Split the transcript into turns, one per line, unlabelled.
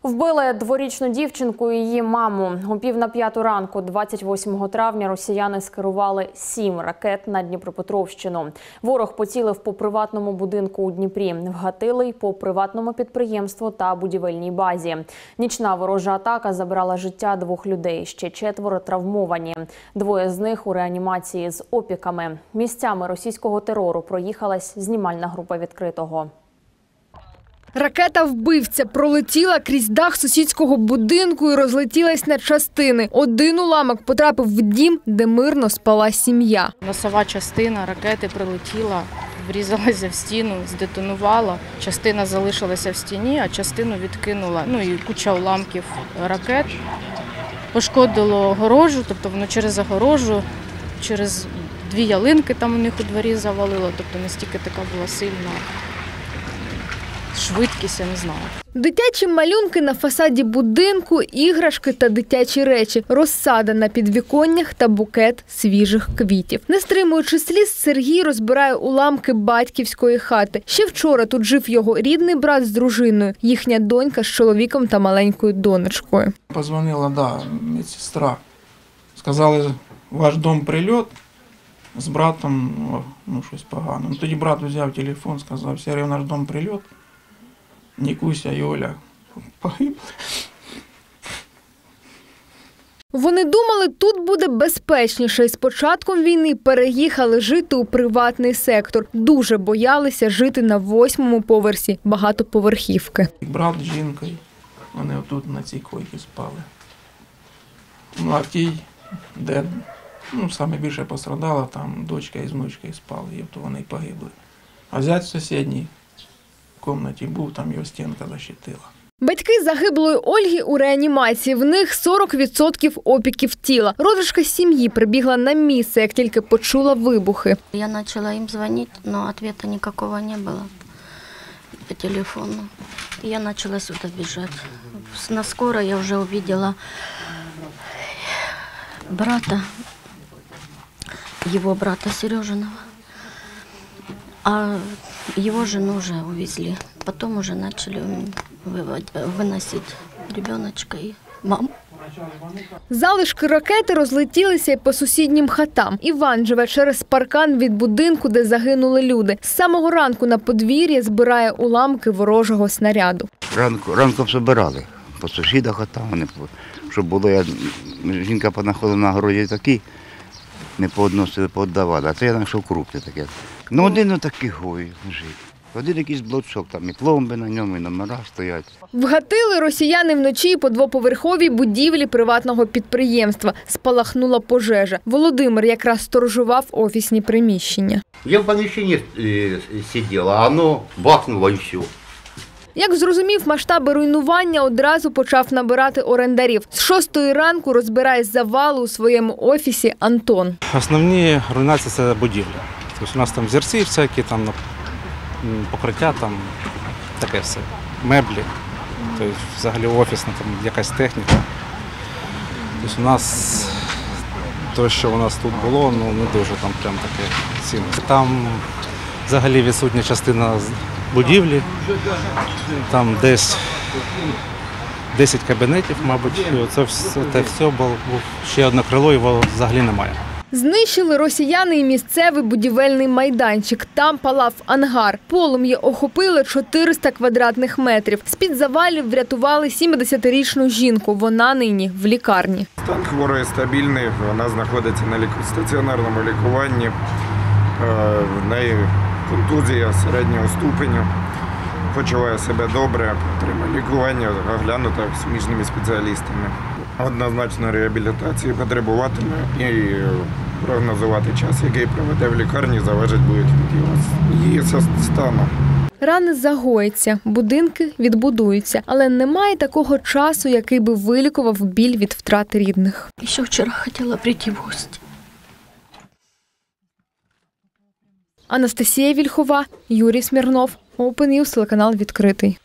Вбили дворічну дівчинку і її маму. О 4:45 ранку, 28 травня, росіяни скерували 7 ракет на Дніпропетровщину. Ворог поцілив по приватному будинку у Дніпрі. Вгатили й по приватному підприємству та будівельній базі. Нічна ворожа атака забрала життя 2 людей. Ще 4 травмовані. 2 з них у реанімації з опіками. Місцями російського терору проїхалась знімальна група «Відкритого».
Ракета-вбивця пролетіла крізь дах сусідського будинку і розлетілась на частини. Один уламок потрапив в дім, де мирно спала сім'я.
Носова частина ракети прилетіла, врізалася в стіну, здетонувала. Частина залишилася в стіні, а частину відкинула. І куча уламків ракет. Пошкодило огорожу, тобто воно через огорожу, через 2 ялинки там у них у дворі завалило. Тобто настільки така була сильна швидкість, я не знаю.
Дитячі малюнки на фасаді будинку, іграшки та дитячі речі, розсада на підвіконнях та букет свіжих квітів. Не стримуючи сліз, Сергій розбирає уламки батьківської хати. Ще вчора тут жив його рідний брат з дружиною, їхня донька з чоловіком та маленькою донечкою.
Позвонила, медсестра. Сказали, ваш дом прильот, з братом щось погано. Тоді брат взяв телефон, сказав, Сергій, наш дом прильот. Нікуся і Оля погибли.
Вони думали, тут буде безпечніше. І з початком війни переїхали жити у приватний сектор. Дуже боялися жити на 8-му поверсі багатоповерхівки.
Брат з жінкою, вони отут на цій койці спали. А в тій, де саме більше пострадала, там дочка із внучкою спали, і от вони погибли. А зять в сусідній в кімнаті був, там його стінка защитила.
Батьки загиблої Ольги у реанімації. В них 40% опіків тіла. Родичка сім'ї прибігла на місце, як тільки почула вибухи.
Я почала їм дзвонити, але відповіді ніякого не було по телефону. Я почала сюди біжати. На скоро я вже побачила брата, его брата Сережиного, а его жену уже увезли. Потом уже начали выносить ребеночка и маму.
Залишки ракети розлетілися й по сусіднім хатам. Іван живе через паркан від будинку, де загинули люди. З самого ранку на подвір'ї збирає уламки ворожого снаряду.
Ранком збирали по сусідах хатам, щоб було, жінка понаходила на городі такі, не поодносили, пооддавали, а це я знайшов крупки таке. Один такий лежить. Один якийсь блочок, там і пломби на ньому, і номера стоять.
Вгатили росіяни вночі по 2-поверховій будівлі приватного підприємства. Спалахнула пожежа. Володимир якраз сторожував офісні приміщення.
Я в поміщенні сиділа, а воно бахнуло і все.
Як зрозумів масштаби руйнування, одразу почав набирати орендарів. З 6-ї ранку розбирає завали у своєму офісі Антон.
Основні руйнації – це будівлі. Тобто у нас там зірці всякі, там покриття, там таке все, меблі, тобто взагалі офісна, там якась техніка. Тобто у нас те, що у нас тут було, не дуже там прям таке цінне. Там взагалі відсутня частина будівлі, там десь 10 кабінетів, мабуть, це все було, ще одне крило, його взагалі немає.
Знищили росіяни і місцевий будівельний майданчик. Там палав ангар. Полум'я охопило 400 квадратних метрів. З-під завалів врятували 70-річну жінку. Вона нині в лікарні.
Стан хворої стабільний, вона знаходиться на стаціонарному лікуванні. В неї контузія середнього ступеню. Почуває себе добре, отримає лікування, оглянута суміжними спеціалістами. Однозначно реабілітації потребуватиме і прогнозувати час, який проведе в лікарні, залежить буде від її стану.
Рани загоїться, будинки відбудуються, але немає такого часу, який би вилікував біль від втрати рідних.
Ще вчора хотіла прийти в гості.
Анастасія Вільхова, Юрій Смірнов, Open News, телеканал «Відкритий».